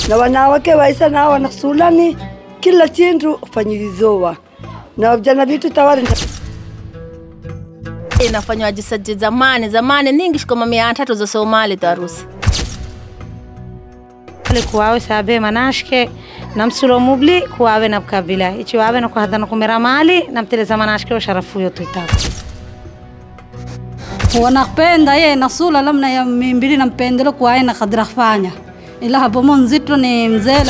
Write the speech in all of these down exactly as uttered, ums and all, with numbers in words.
na wanawake waisa na wanasulani kila chindu fanyilizowa na vijana vitu tawari inafanywa jisaji zamani zamani ningi shikoma mia tatu za Somali tarusi kuwawe sabe manashke namsulo mubli kuwawe na kabila ichi wawe na kuhadana kumera mali namteleza manashke wa sharafu yote itabu wanapenda yeye nasula lamna ya mimbili nampendelo kuwawe na kadra fanya ila hapo monzito ni mzele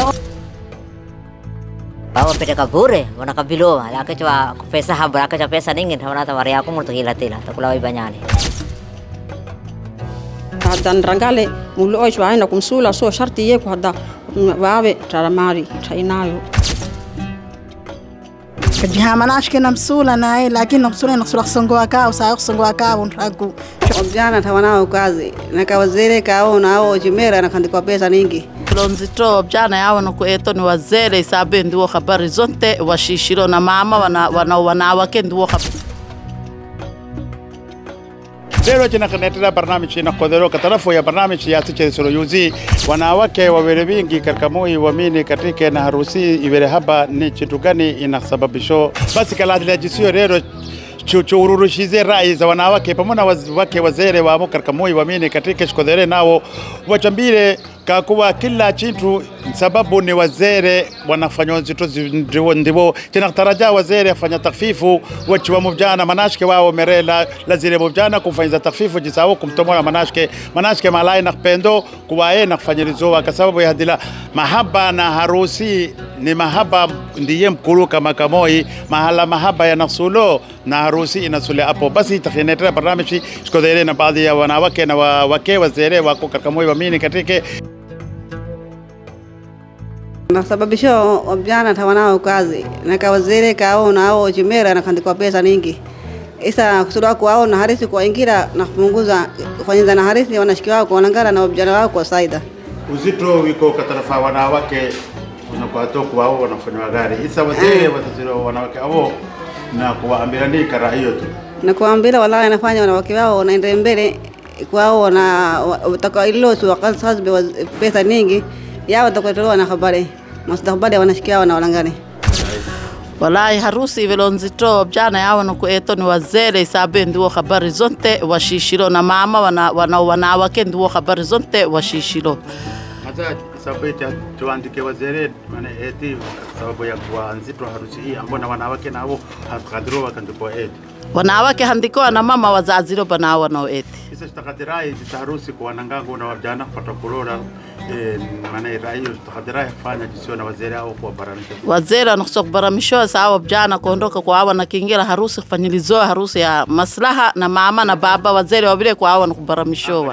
bawa peteka bure wana kabiloa lakini wa pesa habra akacha pesa ningi wana tawari yako murto hilatila takula ibanyani hadan rangale mulo oishwa ina kumsula so sharti ye ku hada wawe taramari tainayo kajha manashke namsula nae lakini namsula nasula kusongoa ka usayo kusongoa ka unragu objana tawanao kazi nakawazere kao nao jimera nakandikwa pesa ningi lonzito objana yao no kueto ni wazere isabe ndio habari zote washishiro na mama wana wana wanawake ndio leo jina kanetera barnamiji na kodero katarafu ya barnamiji ya tiche soroyuzi wanawake wawele vingi karkamui wamini katika na harusi iwele haba ni chitu gani inasababisho basi kaladila jisiyo leo chuchururushize rai za wanawake pamoja wake wazere wa karkamui wamini katika shikodere nao wachambire kakuwa kila chitu sababu ni wazere wanafanya nzito ndiwo tena taraja wazere afanya takfifu wachiwa mvijana manashke wao merela lazile mvijana kufanya takfifu jisao kumtomola manashke manashke malai na pendo kuwae na kufanyilizoa kwa sababu ya hadila mahaba na harusi ni mahaba ndiye mkuru kama kamoi mahala mahaba ya nasulo na harusi inasule hapo basi takhinetra barnamiji shikodere na baadhi ya wanawake na wake wazere wako karkamoi wamini katika nasababisho objana tawanao kazi nakawazere kao nao jimera nakandikwa pesa ningi isa kusura kwao na harisi kwa ingira na kupunguza kwanza na harisi wanashikiwa kwa wanangara na objana wao kwa saida uzito wiko katarafa wanawake unakuwa toku wao wanafanya gari isa wazee wataziro wanawake hao na kuwaambia ni kara hiyo tu na kuambia wala wanafanya wanawake wao wanaenda mbele kwao na utakailo wakati sasa pesa nyingi yao watakutoa na habari mustakabali wanashikia wana walangani wallahi harusi velonzito jana yao no kueto ni wazere isabe ndio habari zote washishiro na mama wana wana wanawake ndio habari zote washishiro hata sababu ya tuandike wazere maana eti sababu ya kuanzito harusi hii ambao wanawake nao hakadro wakandikwa eti wanawake handiko na mama wazaziro bana wana eti isa takadirai harusi kwa wanangango na wajana kupata kurora eh maana rai takadirai fanya jisio na wazere au kwa baramisho wazere anasok baramisho sawa vijana kuondoka kwa hawa na kiingira harusi kufanyilizoa harusi ya maslaha na mama na baba wazere wabile kwa hawa na kubaramishowa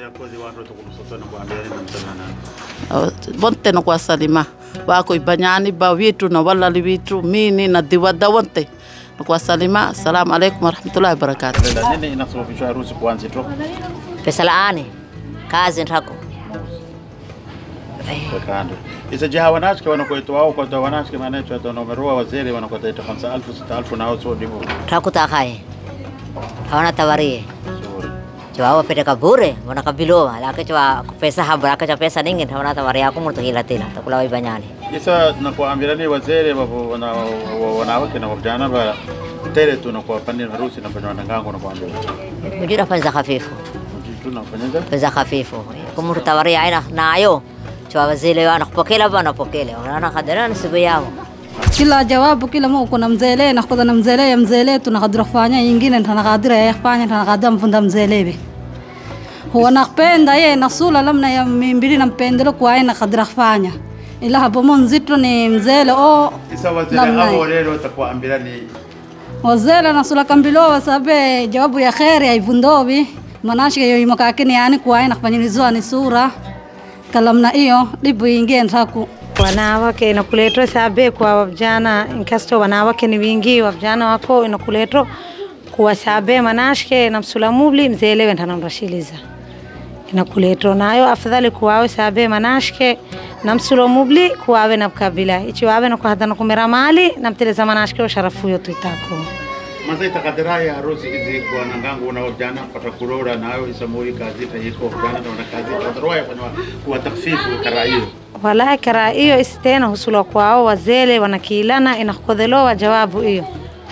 bonte na kwa salima wako ibanyani ba witu na wala liwitu mini na diwada wonte kwa salima assalamu alaykum warahmatullahi wabarakatuh nini inasababisha harusi kuanza tu pesa laani kazi ntako kando isa jaha wanashke wanakoitoa au kwa wanashke maana tu wanaomerua wazere wanakoita hamsini elfu sita elfu nao sio ndivyo takuta kai hawana tawari Jawa peteka bure wana kabiloa lakini wa pesa habra akacha pesa ningi wana tawari yako murto hilatila takula ibanyani isa na kuambia ni wazere wana wanawake na vijana ba tele tu na kuwapania harusi na bwana wanangango na kuambia mjira fanya hafifu tunafanya pesa hafifu kumurto tawari aina nayo chwa wazele wana kupokela bwana pokele wana kadara nisibu yao kila jawabu kila mo kuna mzele na khoda na mzele ya mzele tunakadra kufanya nyingine tunakadra ya kufanya tunakadra mfunda mzele huwa nakpenda yeye nasula lamna ya mimbili nampendelo kwa aina kadra kufanya ila hapo monzito ni mzele o isa wazele au leo takuambia ni wazele nasula kambilo sabe jawabu ya khairi haivundobi manashike yo imakakini yani kwa aina kufanyilizoa ni sura kalamna hiyo libu ingie ntaku wanawake inakuletwa sabe kwa vijana inkasto wanawake ni wingi vijana wako inakuletwa kwa sabe manashke na msulamubli mzele wentana mrashiliza inakuletwa nayo afadhali kuwawe sabe manashke na msulamubli kuwawe na kabila ichi wawe na kuhadana kumera mali na mteleza manashke wa sharafu yote itako Mazai takadirai harusi hizi kwa nangangu na vijana pata kurora nayo isamuri kazi tayiko vijana na kazi tadarwaya kwa kwa takfifu karaio. Wala karaio istena husula kwao wazele wanakilana inakodhelowa jawabu hiyo.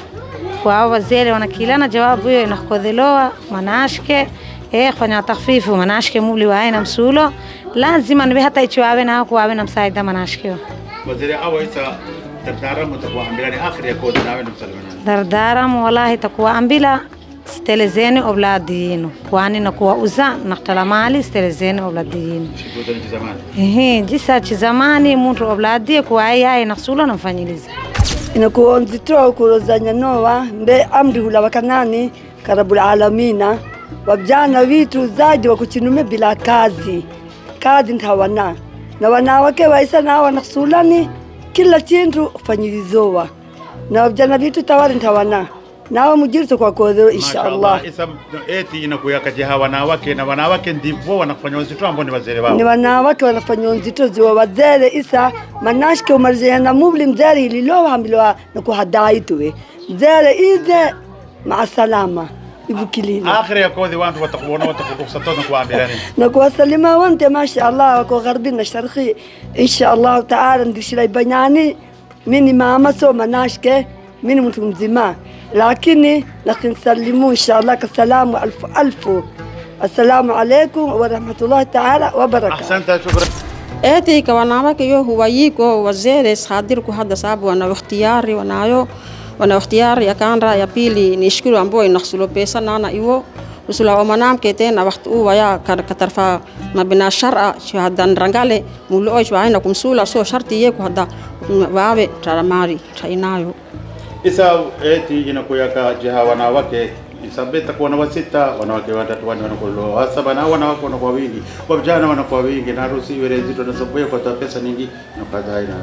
Kwao wazele wanakilana jawabu hiyo inakodhelowa manashke eh kwa takfifu manashke mubli wa aina msulo lazima niwe hata ichwawe na kwa na msaida manashke. Wazele awa isa dardaramu takuwa ambilani akhir ya kodi nawe msalimana. Dardaramu wallahi takuwa ambila stelezeni obladiyinu kwani nakuwa uza naktala mali stelezeni obladiyinu. Shikuta ni zamani. Ehe jisa chizamani mtu obladiye kwa yeye naksula namfanyiliza. Inakuwa nzito kurozanya noa mbe amri hula wakanani karabul alamina wabjana vitu zaidi wa kuchinume bila kazi kazi ntawana na wanawake waisa na wanaksulani kila chintu fanyilizowa na wabjana vitu tawari ntawana nao mujirto kwa kodero inshallah. Isa eti inakuwa kajiha wanawake na wanawake ndivyo wanafanya nzito ambao ni wazee wao. Ni wanawake wanafanya nzito ziwa wazee isa manashke umarjana mubli mzari lilowa hambilowa na kuhadai tuwe mzari ize maa salama ibukilina. Akhir ya kodi wantu watakuona watakutusatona kwa ambilani. Na kwa salima wante ma sha Allah kwa gharbina sharqi insha Allah taala ndishila banyani mini mama so manashke mini mtu mzima lakini lakini salimu insha Allah kasalamu alfu alfu assalamu alaykum wa rahmatullahi ta'ala wa barakatuh. Ahsanta shukran. Eti kwa wanawake yo huwa yiko wazee sadir ku hada sababu wana ikhtiyari wanayo wana ikhtiyari ya kanra ya pili ni shukuru ambao inakhsulo pesa nana iwo usula wa manamke tena wakati huwa ya katarfa mabina shar'a shahadan rangale mulo oy waina kumsula so sharti ye ku hada wawe taramari tainayo. Isa eti inakuwa kajiha wanawake isabeta kwa wanawasita wanawake watatu wani wanakulo hasa na wanawake wanakuwa wingi kwa vijana wanakuwa wingi na harusi wale zito na sababu kwa pesa nyingi na kadhaa ina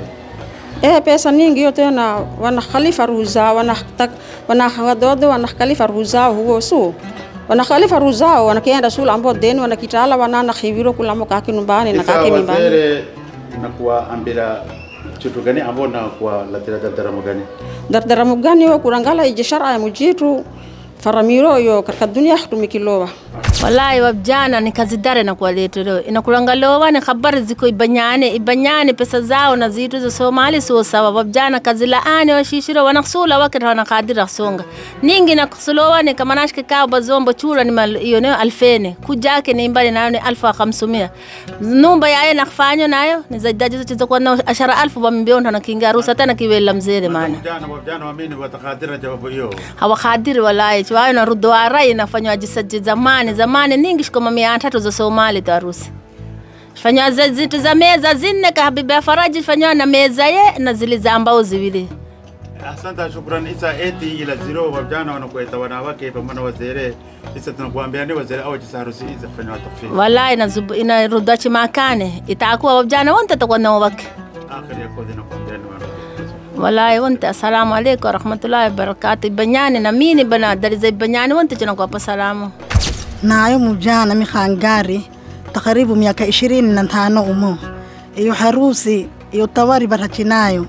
eh pesa nyingi yote na wana khalifa ruza wana wana hawadodo wana khalifa ruza huo so wana khalifa ruza wanakienda shule ambao deni wanakitala wanana khiviro kula mkaki nyumbani na kake mimbani na kuwa ambira kitu gani ambao na kwa latira dardaramu gani dardaramu gani wa kurangala ijishara ya mujitu faramiro yo katika dunia tumikilowa. Wallahi wabjana ni kazi dare na kwa leto leo inakulangalowa ni habari ziko ibanyane ibanyane pesa zao na zitu za Somali so sawa wabjana kazi laani washishiro wanaksula wakati wanakadira songa ningi na kusulowa ni kama nashike kao bazombo chura ni hiyo nayo alfene kujake ni mbali nayo ni alfu khamsumia numba yae nakufanya nayo ni zaidi zote kwa na ashara alfu bambiona na kinga ruhusa tena kiwela mzee maana wabjana wabjana waamini watakadira jawabu hiyo hawakadiri wallahi chwa na rudoara inafanywa jisaji zamani zamani ningi shikoma mia tatu za Somali tarusi fanywa zitu za meza zinne ka habibi ya Faraji fanywa na meza ye na zile za ambao ziwili. Asante shukrani. Isa eti ila zero wabjana wanakuita wanawake pamoja wazee isa tunakuambia ni wazee au jisarusi isa fanywa takfiri wallahi inazubu inarudachi makane itakuwa wabjana wote takuwa na wake akhir ya kodi nakuambia ni wallahi wote assalamu alaykum wa rahmatullahi wa barakatuh banyani na mini bana daliza banyani wote tunakuwa salamu nayo mujana mikhangari takribu miaka ishirini na tano umo iyo harusi iyo tawari barachinayo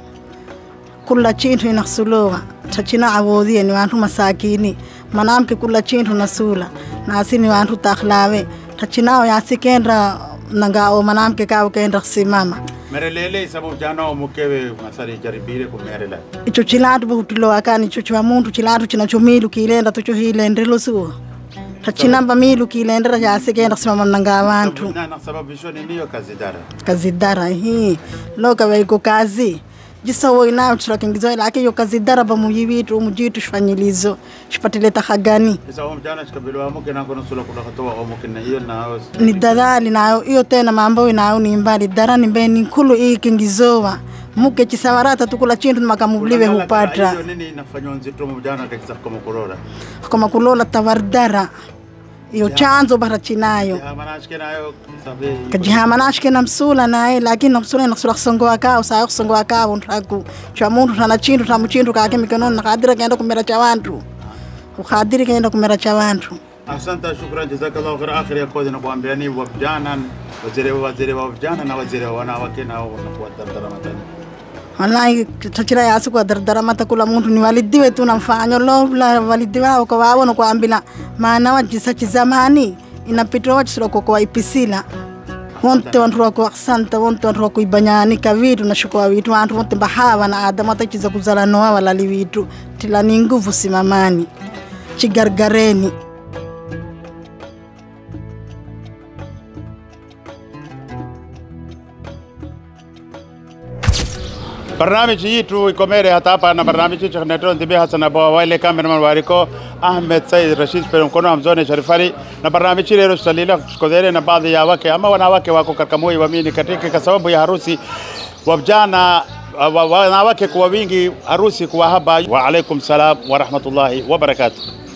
kula chintu inakhsulowa tachina awodhiye ni wantu masakini manamke kula chintu nasula nasi ni wantu takhlawe tachinao yasikenda nangao manamke kawo kenda simama merelele sababu jana mukewe masari jaribire kumerela icho chilatu butulo akani icho chwa muntu chilatu chinachomilu kilenda tucho hilendelo suo tachinamba milu kilendera yasikenda simama nanga abantu na sababu hiyo ni niyo kazi dara kazi dara hii loka waiko kazi jisawo ina tulakingizo lake yo kazi dara bamuyibitu mujitu shfanyilizo shipatile tahagani isa umjana shikabilo amuke na kono sula kula khatowa amuke na hiyo na ni dadali nayo hiyo tena mambo inayo ni mbali dara ni beni kulu hii kingizowa muke chisawarata tukula chintu makamubliwe hupatra hiyo nini inafanywa nzito mjana kakisa kama kulola kama kulola tawardara iyo chanzo barachinayo hamanashke nayo sabe kajihamanashke na msula naye lakini na msula naksula kusongoa kao saa kusongoa kao ntaku cha muntu tana chintu tamu chintu kake mikono na kadira kaenda kumera cha wantu ukadiri kaenda kumera cha wantu. Asante, shukran, jazakallahu khair. Akhir ya kodi na kuambia ni wabjana waziri waziri wa vijana na waziri wa wanawake na wanakuwa Ramadhani. wallahi tachira yasu kwa dardara mata kula muntu ni walidi wetu namfanyo lo la walidi wao kwa wao no kuambila maana wajisa chizamani inapitwa wachisiro kwa ipisila wonte wantu kwa santa wonte wantu kwa ibanyani kavitu na shukwa vitu wantu wonte bahawa na adama tachiza kuzala noa wala livitu tila ni nguvu simamani chigargareni. برنامج يتو كوميري هتابع أنا برنامج يشوف نترون تبيه حسن أبو وائل كاميرمان واريكو أحمد سيد رشيد فيلم كونو همزوني شريفاري نبرنامج يلي رساليلا كوديري نبعض يا واكي أما وانا واكي واكو كركموي وميني كتيكي كسبب يا هروسي وبجانا وانا واكي كوا wingi harusi kuwa haba. Wa alaikum salam wa rahmatullahi wa barakatuh.